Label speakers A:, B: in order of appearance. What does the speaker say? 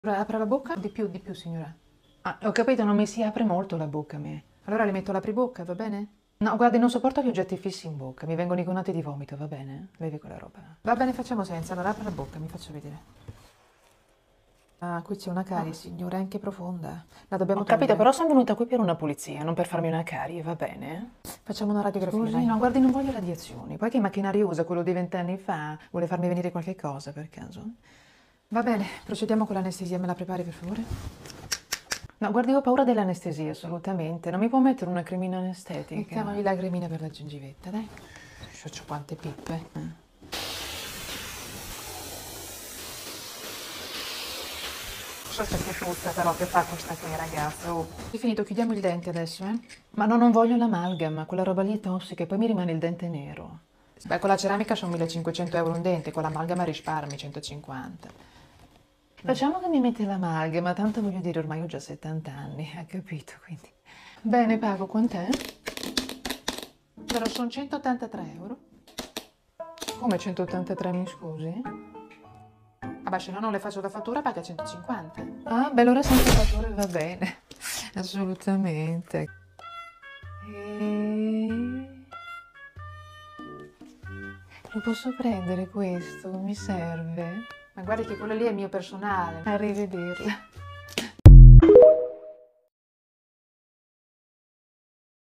A: Apra la bocca? Di più, signora.
B: Ah, ho capito, non mi si apre molto la bocca a me.
A: Allora le metto l'apribocca, va bene?
B: No, guardi, non sopporto gli oggetti fissi in bocca, mi vengono i conati di vomito, va bene? Bevi quella roba.
A: Va bene, facciamo senza. Allora apra la bocca, mi faccia vedere. Ah, qui c'è una carie, signora, anche profonda. La dobbiamo
B: Ho capito,
A: togliere.
B: però sono venuta qui per una pulizia, non per farmi una carie, va bene?
A: Facciamo una radiografia,
B: Scusi,
A: dai.
B: no, guardi, non voglio radiazioni. Poi che macchinario usa quello di 20 anni fa? Vuole farmi venire qualche cosa, per caso?
A: Va bene, procediamo con l'anestesia. Me la prepari, per favore?
B: No, guardi, ho paura dell'anestesia, assolutamente. Non mi può mettere una cremina anestetica?
A: Mettiamogli la cremina per la gengivetta, dai. C'ho quante pippe.
B: So se che frutta però che fa questa qui, ragazza. Oh.
A: È finito, chiudiamo il dente adesso, eh?
B: Ma no, non voglio l'amalgama, quella roba lì è tossica e poi mi rimane il dente nero.
A: Beh, con la ceramica sono 1500 euro un dente, con l'amalgama risparmi 150.
B: Facciamo che mi mette l'amalgama, tanto voglio dire, ormai ho già 70 anni, ha capito, quindi. Bene, pago, quant'è?
A: Però sono 183 euro.
B: Come 183, mi scusi?
A: Vabbè, se no non le faccio la fattura, paga 150.
B: Ah, beh, allora senza fattore va bene. Assolutamente. Lo posso prendere questo? Mi serve?
A: Ma guardi che quello lì è il mio personale.
B: Arrivederla.